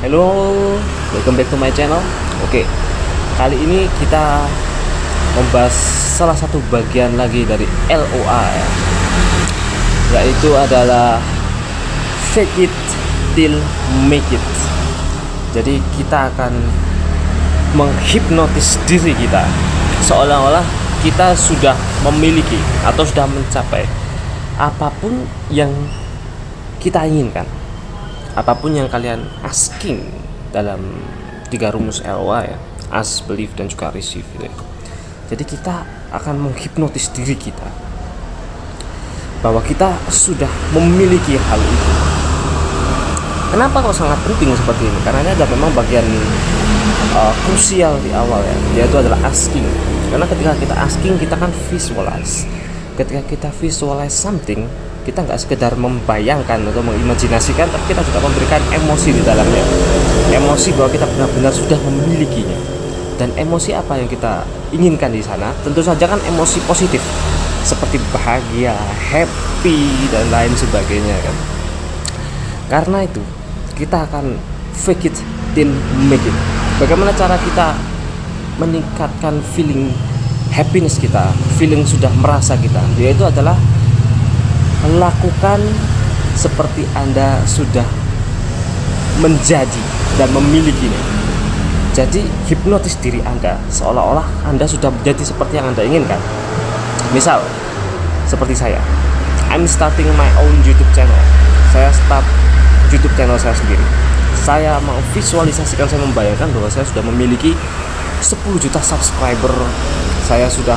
Hello, welcome back to my channel. Oke, kali ini kita membahas salah satu bagian lagi dari LOA ya, yaitu adalah fake it till make it. Jadi kita akan menghipnotis diri kita seolah-olah kita sudah memiliki atau sudah mencapai apapun yang kita inginkan, apapun yang kalian asking dalam 3 rumus LOA ya, ask, believe, dan juga receive gitu ya. Jadi kita akan menghipnotis diri kita bahwa kita sudah memiliki hal itu. Kenapa kok sangat penting seperti ini? Karena ini adalah memang bagian krusial di awal ya, yaitu adalah asking. Karena ketika kita asking, kita kan visualize. Ketika kita visualize something, kita nggak sekedar membayangkan atau mengimajinasikan, tapi kita juga memberikan emosi di dalamnya. Emosi bahwa kita benar-benar sudah memilikinya. Dan emosi apa yang kita inginkan di sana? Tentu saja kan emosi positif, seperti bahagia, happy, dan lain sebagainya kan. Karena itu kita akan fake it till make it. Bagaimana cara kita meningkatkan feeling happiness kita, feeling sudah merasa kita, yaitu adalah lakukan seperti Anda sudah menjadi dan memilikinya. Jadi hipnotis diri Anda seolah-olah Anda sudah menjadi seperti yang Anda inginkan. Misal seperti saya, I'm starting my own YouTube channel. Saya start YouTube channel saya sendiri. Saya mau visualisasikan, saya membayangkan bahwa saya sudah memiliki 10 juta subscriber. Saya sudah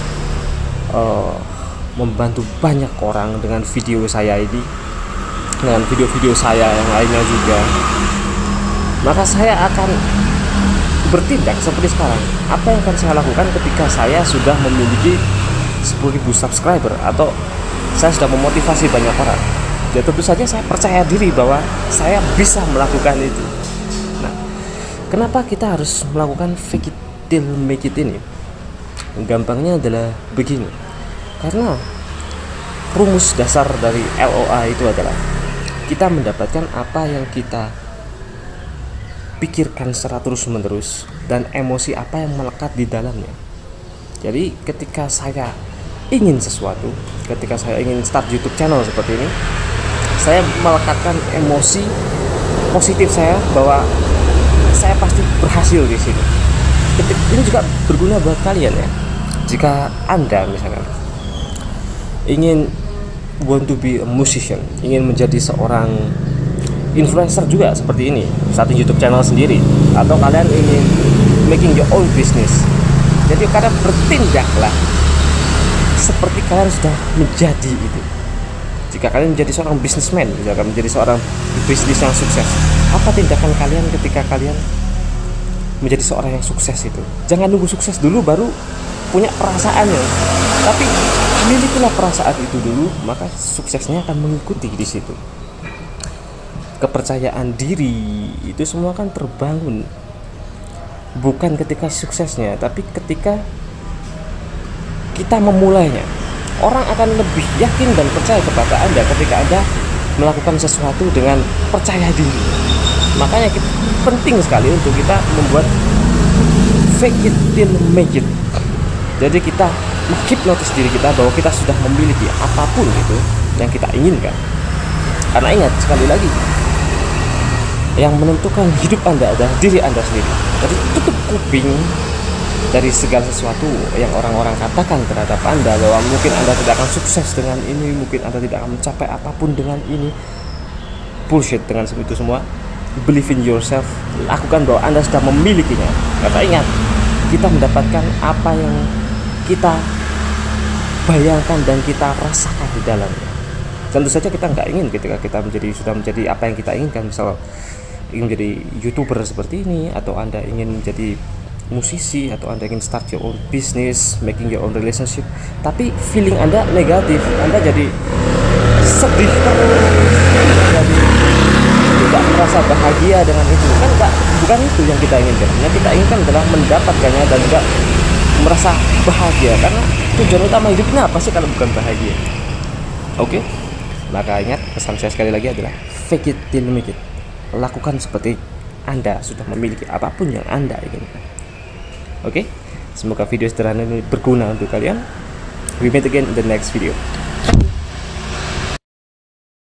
membantu banyak orang dengan video saya ini, dengan video-video saya yang lainnya juga. Maka saya akan bertindak seperti sekarang. Apa yang akan saya lakukan ketika saya sudah memiliki 10.000 subscriber atau saya sudah memotivasi banyak orang? Ya tentu saja saya percaya diri bahwa saya bisa melakukan itu. Nah, kenapa kita harus melakukan fake it till make it ini? Gampangnya adalah begini. Karena rumus dasar dari LOA itu adalah kita mendapatkan apa yang kita pikirkan secara terus-menerus dan emosi apa yang melekat di dalamnya. Jadi ketika saya ingin sesuatu, ketika saya ingin start YouTube channel seperti ini, saya melekatkan emosi positif saya bahwa saya pasti berhasil di sini. Ini juga berguna buat kalian ya. Jika Anda misalkan ingin want to be a musician, ingin menjadi seorang influencer juga seperti ini, satu YouTube channel sendiri, atau kalian ingin making your own business, jadi kalian bertindaklah seperti kalian sudah menjadi itu. Jika kalian menjadi seorang businessman, jika menjadi seorang bisnis yang sukses, apa tindakan kalian ketika kalian menjadi seorang yang sukses itu? Jangan nunggu sukses dulu baru punya perasaannya, tapi milikilah perasaan itu dulu, maka suksesnya akan mengikuti di situ. Kepercayaan diri itu semua kan terbangun bukan ketika suksesnya, tapi ketika kita memulainya. Orang akan lebih yakin dan percaya kepada Anda ketika Anda melakukan sesuatu dengan percaya diri. Makanya penting sekali untuk kita membuat fake it till make it. Jadi kita menghipnotis diri kita bahwa kita sudah memiliki apapun itu yang kita inginkan. Karena ingat sekali lagi, yang menentukan hidup Anda adalah diri Anda sendiri. Jadi tutup kuping dari segala sesuatu yang orang-orang katakan terhadap Anda, bahwa mungkin Anda tidak akan sukses dengan ini, mungkin Anda tidak akan mencapai apapun dengan ini. Bullshit dengan itu semua. Believe in yourself. Lakukan bahwa Anda sudah memilikinya. Karena ingat, kita mendapatkan apa yang kita bayangkan dan kita rasakan di dalamnya. Tentu saja kita nggak ingin ketika kita sudah menjadi apa yang kita inginkan. Misal ingin menjadi YouTuber seperti ini, atau Anda ingin menjadi musisi, atau Anda ingin start your own business, making your own relationship, tapi feeling Anda negatif, Anda jadi sedih terus, jadi tidak merasa bahagia dengan itu. Kan bukan itu yang kita inginkan. Yang kita inginkan adalah mendapatkannya dan juga merasa bahagia, karena tujuan utama hidupnya apa sih kalau bukan bahagia? Oke? Maka ingat, pesan saya sekali lagi adalah fake it till make it. Lakukan seperti Anda sudah memiliki apapun yang Anda inginkan. Oke, semoga video sederhana ini berguna untuk kalian. We meet again in the next video.